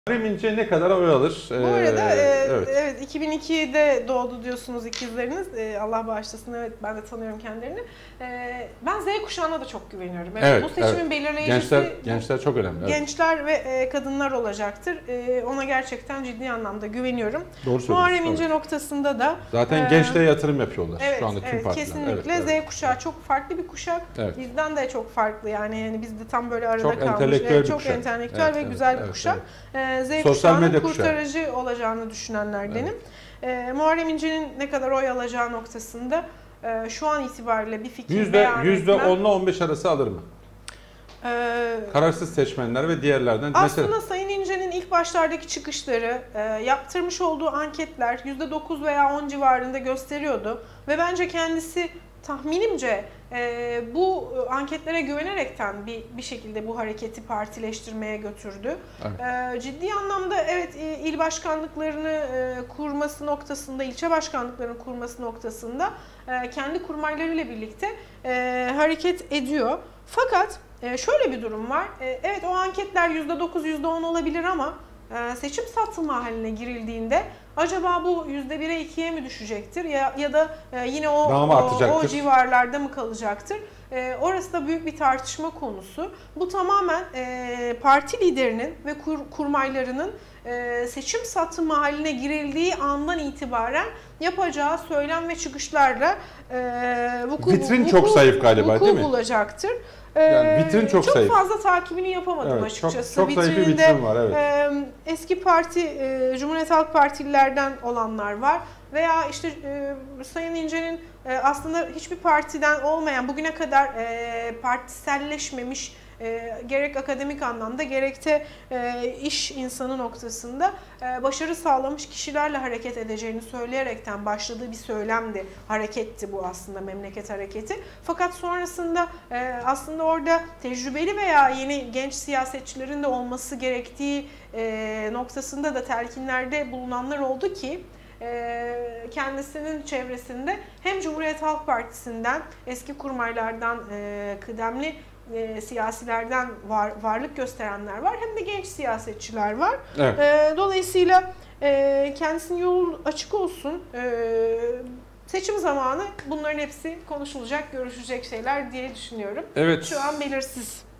Muharrem İnce ne kadar oy alır? Bu arada evet. 2002'de doğdu diyorsunuz ikizleriniz. Allah bağışlasın, evet, ben de tanıyorum kendilerini. Ben Z kuşağına da çok güveniyorum. Evet, bu seçimin belirleyicisi gençler çok önemli. Gençler ve kadınlar olacaktır. Ona gerçekten ciddi anlamda güveniyorum. Doğru söylüyorsunuz. Muharrem İnce noktasında da zaten gençliğe yatırım yapıyorlar evet, şu anda tüm partiler. Kesinlikle. Evet. Z kuşağı çok farklı bir kuşak. Evet. Bizden de çok farklı yani biz de tam böyle arada çok kalmış. Entelektüel bir çok kuşak. entelektüel ve güzel bir kuşak. Z kuşağının kurtarıcı olacağını düşünenlerdenim. Muharrem İnce'nin ne kadar oy alacağı noktasında şu an itibariyle bir fikir beyan etmem. %10'la 15 arası alır mı? Kararsız seçmenler ve diğerlerden. Aslında mesela Sayın İnce'nin ilk başlardaki çıkışları, yaptırmış olduğu anketler %9 veya 10 civarında gösteriyordu. Ve bence kendisi tahminimce bu anketlere güvenerekten bir şekilde bu hareketi partileştirmeye götürdü. Evet. Ciddi anlamda evet, il başkanlıklarını kurması noktasında, ilçe başkanlıklarını kurması noktasında kendi kurmaylarıyla birlikte hareket ediyor. Fakat şöyle bir durum var. Evet, o anketler %9, %10 olabilir ama seçim satılma haline girildiğinde acaba bu %1'e 2'ye mi düşecektir ya da yine o civarlarda mı kalacaktır? Orası da büyük bir tartışma konusu. Bu tamamen parti liderinin ve kurmaylarının seçim satımı haline girildiği andan itibaren yapacağı söylem ve çıkışlarla vitrin çok zayıf galiba, değil mi? Bulacaktır. Yani vitrin çok zayıf. Çok fazla takibini yapamadım açıkçası. Çok zayıf bir vitrin var, evet. Eski parti, Cumhuriyet Halk Partililerden olanlar var. Veya işte Sayın İnce'nin aslında hiçbir partiden olmayan, bugüne kadar partiselleşmemiş, gerek akademik anlamda gerek de iş insanı noktasında başarı sağlamış kişilerle hareket edeceğini söyleyerekten başladığı bir söylemdi, hareketti bu aslında, memleket hareketi. Fakat sonrasında aslında orada tecrübeli veya yeni genç siyasetçilerin de olması gerektiği noktasında da telkinlerde bulunanlar oldu ki kendisinin çevresinde hem Cumhuriyet Halk Partisi'nden, eski kurmaylardan, kıdemli siyasilerden varlık gösterenler var, hem de genç siyasetçiler var. Evet. Dolayısıyla kendisinin yolu açık olsun. Seçim zamanı bunların hepsi konuşulacak, görüşülecek şeyler diye düşünüyorum. Evet. Şu an belirsiz.